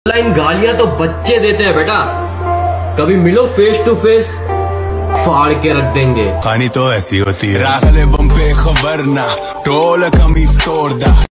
Online गालियां तो बच्चे देते हैं बेटा, कभी मिलो फेस टू फेस फाड़ के रख देंगे। कहानी तो ऐसी होती है। खबर ना टोल कमी तोड़दा।